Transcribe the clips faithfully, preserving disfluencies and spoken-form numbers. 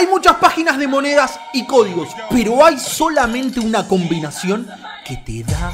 Hay muchas páginas de monedas y códigos, pero hay solamente una combinación que te da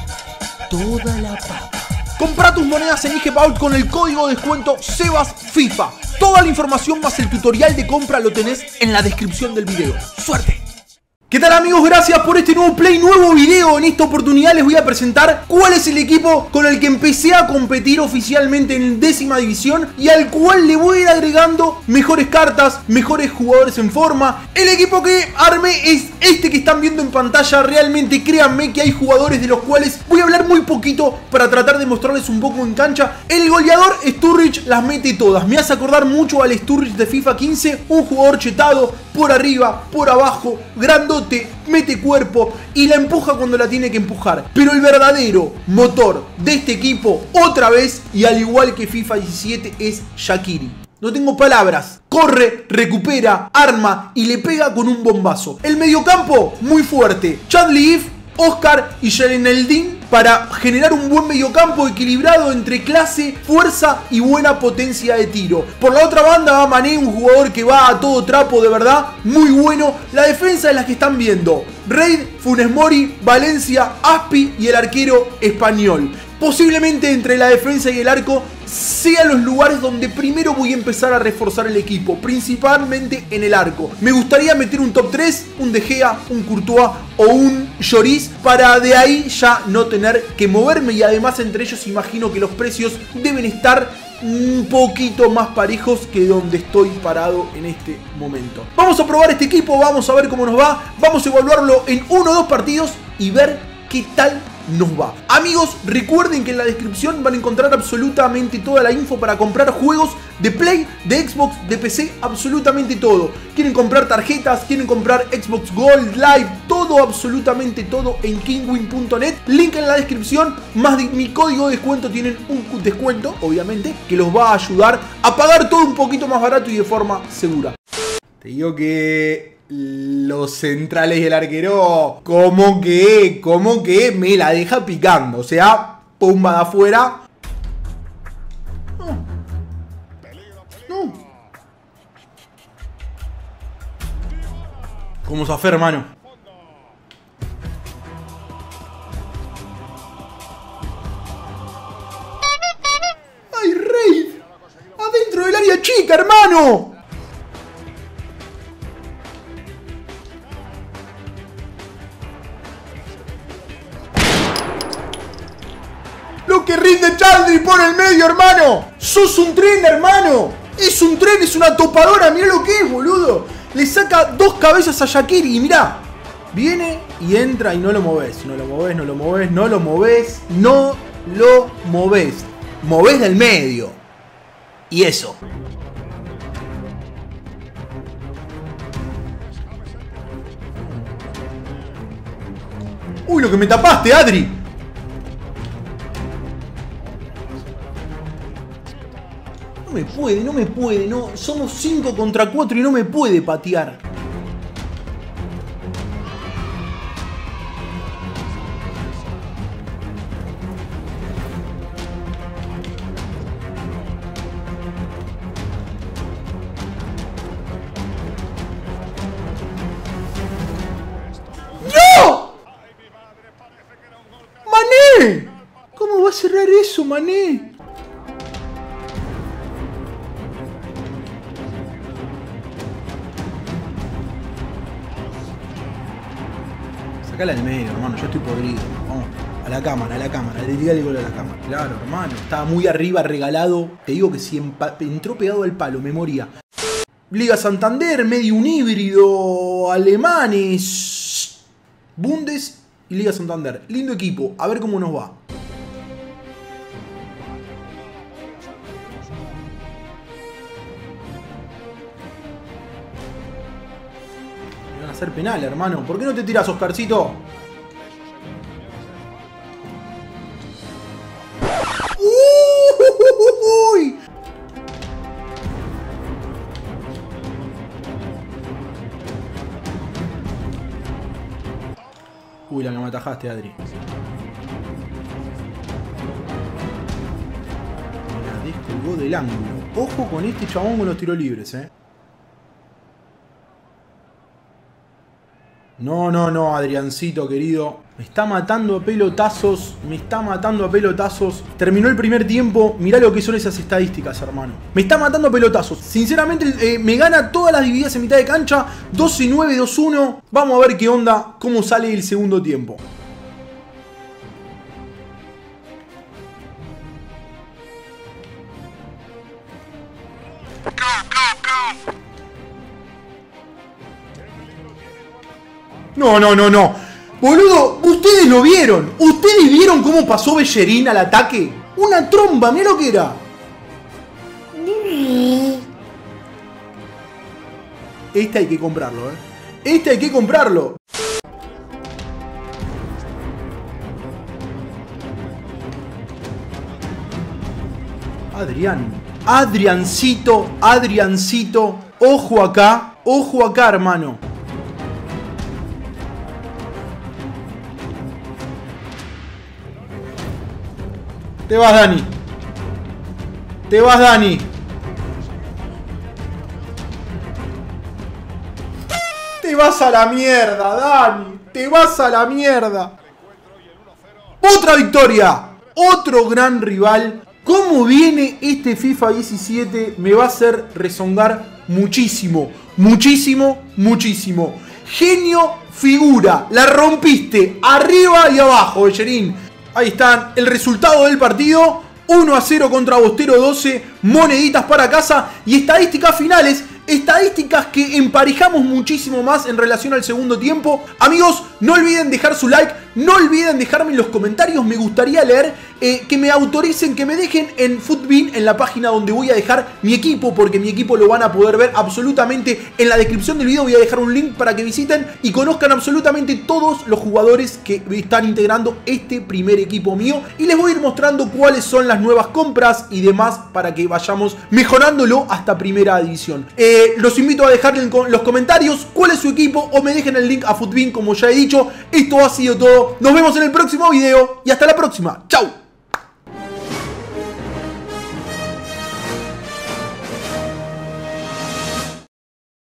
toda la papa. Compra tus monedas en IGPaul con el código de descuento SebasFIFA. Toda la información más el tutorial de compra lo tenés en la descripción del video. ¡Suerte! ¿Qué tal, amigos? Gracias por este nuevo play, nuevo video. En esta oportunidad les voy a presentar cuál es el equipo con el que empecé a competir oficialmente en décima división y al cual le voy a ir agregando mejores cartas, mejores jugadores en forma. El equipo que armé es este que están viendo en pantalla. Realmente créanme que hay jugadores de los cuales voy a hablar muy poquito para tratar de mostrarles un poco en cancha. El goleador Sturridge las mete todas. Me hace acordar mucho al Sturridge de FIFA quince, un jugador chetado, por arriba, por abajo, grandote, mete cuerpo y la empuja cuando la tiene que empujar. Pero el verdadero motor de este equipo, otra vez, y al igual que FIFA diecisiete, es Shaqiri. No tengo palabras. Corre, recupera, arma y le pega con un bombazo. El mediocampo, muy fuerte. Chadli If, Oscar y Yereneldin para generar un buen mediocampo equilibrado entre clase, fuerza y buena potencia de tiro. Por la otra banda va Mané, un jugador que va a todo trapo, de verdad, muy bueno. La defensa es la que están viendo: Reid, Funes Mori, Valencia, Aspi y el arquero español. Posiblemente entre la defensa y el arco sean los lugares donde primero voy a empezar a reforzar el equipo, principalmente en el arco. Me gustaría meter un top tres, un De Gea, un Courtois o un Lloris, para de ahí ya no tener que moverme, y además entre ellos imagino que los precios deben estar un poquito más parejos que donde estoy parado en este momento. Vamos a probar este equipo, vamos a ver cómo nos va, vamos a evaluarlo en uno o dos partidos y ver qué tal nos va. Amigos, recuerden que en la descripción van a encontrar absolutamente toda la info para comprar juegos de Play, de Xbox, de P C, absolutamente todo. Quieren comprar tarjetas, quieren comprar Xbox Gold, Live, todo, absolutamente todo en Kinguin punto net. Link en la descripción, más de mi código de descuento, tienen un descuento, obviamente, que los va a ayudar a pagar todo un poquito más barato y de forma segura. Te digo que los centrales y el arquero, como que, como que me la deja picando. O sea, pumba de afuera. No. No. ¿Cómo se hace, hermano? ¡Ay, Reid! ¡Adentro del área chica, hermano! Lo que rinde Chadli por el medio, hermano. Sos un tren, hermano. Es un tren, es una topadora. Mirá lo que es, boludo. Le saca dos cabezas a Shaqiri y mirá. Viene y entra y no lo movés. No lo movés, no lo movés, no lo movés. No lo movés. Movés del medio. Y eso. Uy, lo que me tapaste, Adri. No me puede, no me puede, no. Somos cinco contra cuatro y no me puede patear. ¡No! ¡Mané! ¿Cómo va a cerrar eso, Mané? Sacala al medio, hermano, yo estoy podrido. Vamos, a la cámara, a la cámara, le tiré el gol a la cámara. Claro, hermano, estaba muy arriba, regalado. Te digo que si entró pegado al palo, me moría. Liga Santander, medio un híbrido, alemanes, Bundes y Liga Santander. Lindo equipo, a ver cómo nos va. Hacer penal, hermano. ¿Por qué no te tiras, Oscarcito? ¡Uy! Uy, la que me atajaste, Adri. La descolgó del ángulo. Ojo con este chabón con los tiros libres, eh. No, no, no, Adriancito, querido. Me está matando a pelotazos. Me está matando a pelotazos. Terminó el primer tiempo. Mirá lo que son esas estadísticas, hermano. Me está matando a pelotazos. Sinceramente, eh, me gana todas las divididas en mitad de cancha. doce nueve, dos uno. Vamos a ver qué onda, cómo sale el segundo tiempo. No, no, no, no. Boludo, ustedes lo vieron. ¿Ustedes vieron cómo pasó Bellerín al ataque? Una tromba, mirá lo que era. Este hay que comprarlo, eh. Este hay que comprarlo. Adrián. Adriancito, Adriancito. Ojo acá, ojo acá, hermano. Te vas, Dani. Te vas, Dani. Te vas a la mierda, Dani. Te vas a la mierda. Otra victoria. Otro gran rival. ¿Cómo viene este FIFA diecisiete? Me va a hacer rezongar muchísimo. Muchísimo, muchísimo. Genio, figura. La rompiste arriba y abajo, Bellerín. Ahí están, el resultado del partido, uno a cero contra Bostero doce, moneditas para casa y estadísticas finales, estadísticas que emparejamos muchísimo más en relación al segundo tiempo. Amigos, no olviden dejar su like, no olviden dejarme en los comentarios, me gustaría leer, eh, que me autoricen, que me dejen en FUTBIN, en la página donde voy a dejar mi equipo, porque mi equipo lo van a poder ver absolutamente en la descripción del video. Voy a dejar un link para que visiten y conozcan absolutamente todos los jugadores que están integrando este primer equipo mío, y les voy a ir mostrando cuáles son las nuevas compras y demás para que vayamos mejorándolo hasta primera división. Eh, los invito a dejar en los comentarios cuál es su equipo o me dejen el link a FUTBIN, como ya he dicho. Esto ha sido todo, nos vemos en el próximo video y hasta la próxima, chau.